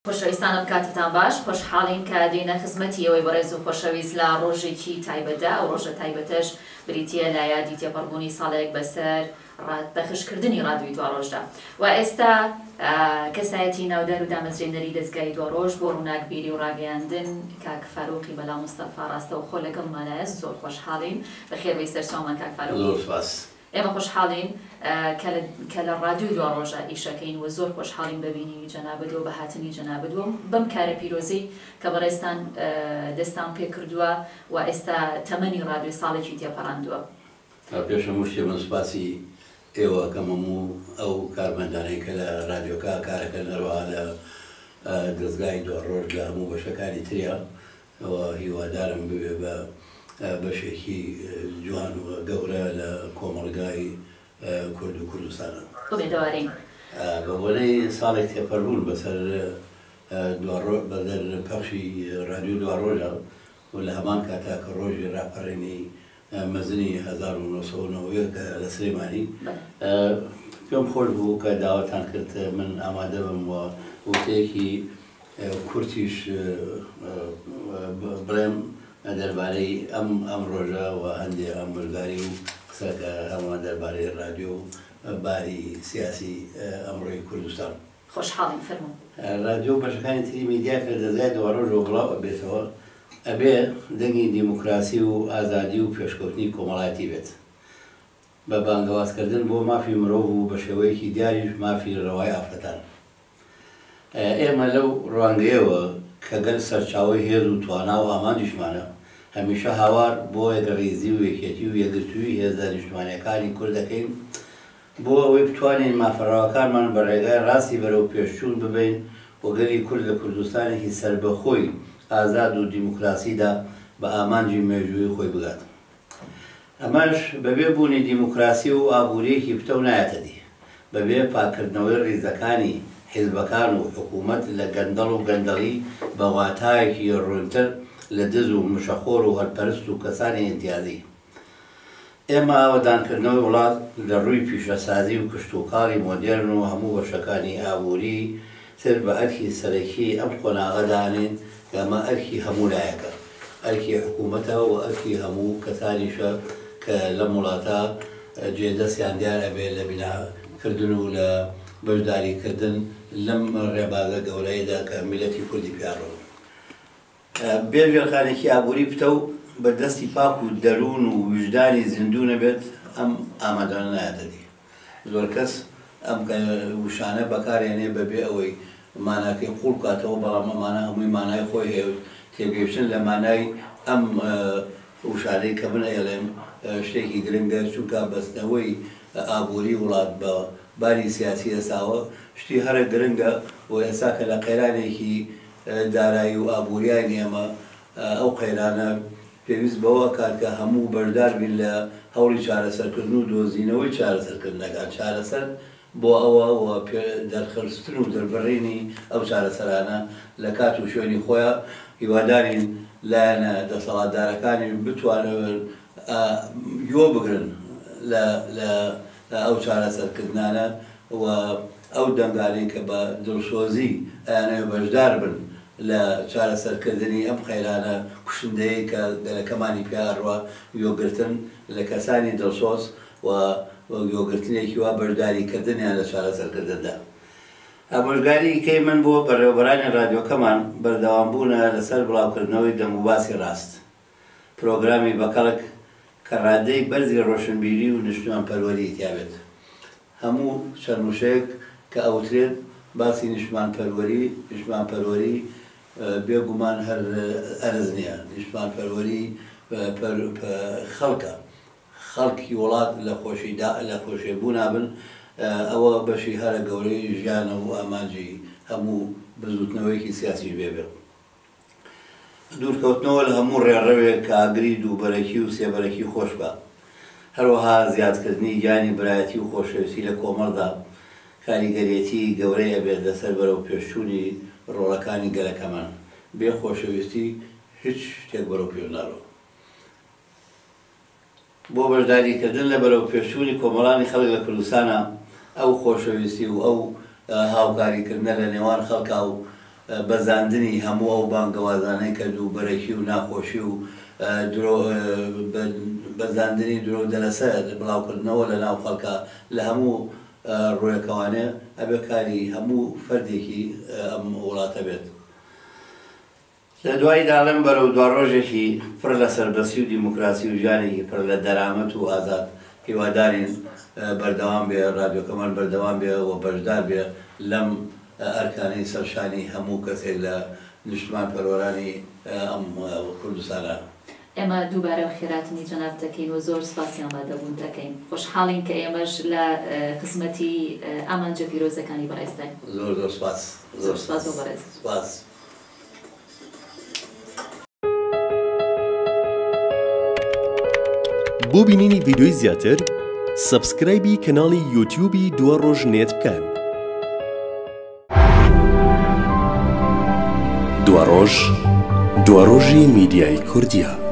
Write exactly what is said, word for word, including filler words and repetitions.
خۆشەویستانم کاتتان باش خۆشحاڵین کە دێنە خزمەتیەوەی بەڕێز و خۆشەویست لە ڕۆژێکی تایبەتدا ئەو ڕۆژە تایبەتەش بریتیە لە یادی تێپەڕبوونی ساڵێک بەسەر بەخشکردنی ڕادیۆی دواڕۆژدا و ئێستا کەسایەتی ناودار و دامەزرێنەری دەستگای دواڕۆژ بۆ ڕووناکبیری و ڕاگەیاندن کاک فاروقی بەلا مستەفا ڕاستە و خۆ لەگەڵمانایە زۆر خۆشحاڵین بەخێربەی سەرچاومان کاک فاروق. زۆر سپاس. ئێمە خۆشحاڵین کە لە ڕادیۆی دواڕۆژە ئیشەکەین و زۆر خۆشحاڵین ببینی جەنابەت و بەهاتنی جەنابەت و بەم کارە پیرۆزەی کە بەڕێستان دەستان پێ کردووە و ئێستا تەمەنی ڕادیۆی ساڵێکی تێپەڕاندووە. پێش هەموو شتێ من سوپاسی ئێوە کەم هەموو ئەو کارمەندانەی کە لە ڕادیۆکە کارەکە نەڕوا لە دەستگای دواڕۆژ لە هەموو بەشەکانی تریا ئەوە هیوادارم ببێ بە بەشێکی جوان و گەورە لە کۆمەڵگای کورد و کوردستانە. بێدەوارین بە بۆنەی ساڵێک تێپەڕبوون بەسەر بەدەر پەخشی ڕادیۆ دواڕۆژە و لە هەمان کاتا کە ڕۆژی ڕاپەڕێنی مەزنی هەزار و نۆ سەد و نۆ کە لە سلێمانی پێم خۆش بوو کە داواتان کرد من ئامادە بم و وتەیەکی کورتیش بڵێم دەربارەی ئەم ئەم ڕۆژە و هەندێک ئەم بەشداری و قسەکە هەمووان دەربارەی ڕادیۆ و باری سیاسی ئەمڕۆی کوردستان. خۆشحاڵین فەرموو. ڕادیۆ بەشەکانی تری میدیا کە دەزای دواڕۆژەوە بڵاو ئەبێتەوە ئەبێ دەنگی دیموکراسی و ئازادی و پێشکەوتنی کۆمەڵایەتی بێت بە بانگەوازکردن بۆ مافی مرۆڤ و بە شێوەیەکی دیاریش مافی ڕەوای ئافرەتان. ئێمە لەو ڕوانگەیەوە کە گەل سەرچاوی هێز و توانا و ئامانجیشمانە هەمیشە هاوار بۆ یەکڕێزی و یەکێتی و یەکگرتووی هێزە نیشتمانیەکانی کورد دەکەین بۆ ئەوەی بتوانین مافەڕەوەکانمان بە ڕێگای ڕاستی بەرەو پێشچوون ببین و گەلی کورد لە کوردستانێکی سەربەخۆی ئازاد و دیموکراسیدا بە ئامانجی مێژووی خۆی بگات. ئەمەش بەبێ بوونی دیموکراسی و ئابوووریەکی پتە و نایەتە دی بەبێ پاکردنەوەی ڕیزەکانی حیزبەکان و حکوومەت لە گەندەڵ و گەندەڵی بە واتایەکی ڕوونتر لە دز و مشەخۆر و هەرپەرست و کەسانی ئیمتیازی. ئێمە ئاوەدانکردنەوەی وڵات لە ڕووی پیشەسازی و کشتوکاڵی مۆدێرن و هەموو بەشەکانی ئابووری تر بە ئەرکی سەرەکی ئەم قۆناغەدانین کە ئەمە ئەرکی هەموو لایەکە، ئەرکی حکوومەتە و ئەرکی هەموو کەسانیشە کە لەم وڵاتە جێدەستیان دیارە بێت لە بیناکردن و لە بەشداریکردن لەم ڕێبازە گەورەیەدا کە میلەتی کوردی پیاڕۆ. بێژێرخانێکی ئابووری پتە و بەدەستی پاک و دەروون و وجدانی زیندوو نەبێت ئەم ئامادەانە نایەتە دی. زۆر کەس ئەم وشانە بەکارێنێ بەبێ ئەوەی ماناکەی قوڵ بکاتەوە بەڵام ئەمانە هەمووی مانای خۆی هەیە تێگەیشتن لە مانای ئەم وشانەی کە من ئێڵێم شتێکی گرنگە چونکە بەستنەوەی ئابووری وڵات بە باری سیاسی ئێساوە شتی هەرە گرنگە و ئێستا کە لە قەیرانێکی دارایی و ئابووریانی ئێمە ئەو قەیرانە پێویست بەوە کات کە هەموو بەشدار بین لە هەوڵی چارەسەرکردن و دۆزینەوەی چارەسەرکردنەکان چارەسەر بۆ ئەوە دەرخستن و دەربڕینی ئەو چارەسەرانە لە کات و شوێنی خۆیان هیوادارین لایەنە دەسەڵاتدارەکانی بتوانن یۆ بگرن لە ئەو چارەسەرکردانە و ئەو دەنگانەی کە بە دڵسۆزی ئەیانەوێ بەشدار بن لە چارەسەرکردنی ئەم خەیرانە کوشندەیە کە گەلەکەمانی پیاڕوە یۆگرتن لە کەسانی دڵسۆز و یۆگرتنێکی وا بەشداریکردنیان لە چارەسەرکردندا. ئامۆژگاری کەی من بۆ بەڕێوەبەرانی ڕادیۆکەمان بەردەوامبوونە لەسەر بڵاوکردنەوەی دەموباسی ڕاست، پرۆگرامی بەکەڵک کە ڕادەی بەرزی ڕۆشنبیری و نیشتمان پەروەری تیابێت. هەموو شەرموشەیەک کە ئەوترێت باسی نیشتمان پەروەری نیشتمان پەروەری بێگومان هەر ئەرز نییە. نیشتمان پەروەری خەڵکە، خەڵکی وڵات لە خۆشیدا لە خۆشێبوو نابن، ئەوە بەشی هەرە گەورەی ژیانە و ئامانجی هەموو بزوتنەوەیکی سیاسی بێبێ. دوورکەوتنەوە لە هەموو ڕێڕەوێک کە ئاگری دووبەرەکی و سێبەرەکی خۆش بە، هەروەها زیادکردنی گیانی برایەتی و خۆشەویستی لە کۆمەڵدا کاریگەرێتی گەورەی ئەبێت لەسەر بەرەو پێشچوونی ڕۆڵەکانی گەلەکەمان. بێ خۆشەویستی هیچ شتێک بەرەو پێ ناڕۆ. بۆ بەشداریکردن لە بەرەو پێشچوونی کۆمەڵانی خەڵک لە کوردستانە ئەو خۆشەویستی و ئەو هاوکاریکردنە لە نێوان خەڵکا و بەزاندنی هەموو ئەو بانگەوازانەی کە دوو بەرەکی و ناخۆشی و بەزاندنی درۆ دەلەسەر بڵاوکردنەوە لە ناو خەڵکە لە هەموو ڕوویەکەوانێ ئەبێ کاری هەموو فەردێکی ئەم وڵاتە بێت. لە دوای داڵم بەرەو دوا ڕۆژێکی پڕ لە سەربەسی و دیموکراسی و ژیانێکی پڕ لە دەرامەت و ئازاد هیوادارین بەردەوام بێ، ڕادیۆکەمان بەردەوام بێ و بەشدار بێ لەم ئەرکانەی سەرشانی هەموو کەسێک لە نیشتمان پەروەرانی ئەم کوردستانە. ئێمە دووبارە خێراتنی جەناب دەکەین و زۆر سپاسیان بە دەبوون دەکەین. خۆشحاڵین کە ئێمەش لە خزمەتی ئامانجە پیرۆزەکانی بەڕێزداین. زۆر زۆر سپاس. زۆر سپاس بۆ بەڕێز. سپاس. بۆ بینینی ڤیدیۆی زیاتر سبسکرایبی کەناڵی یوتیوبی دووە ڕۆژ نێت بکەن. دووە ڕۆژ دووە ڕۆژی میدیای کوردیە.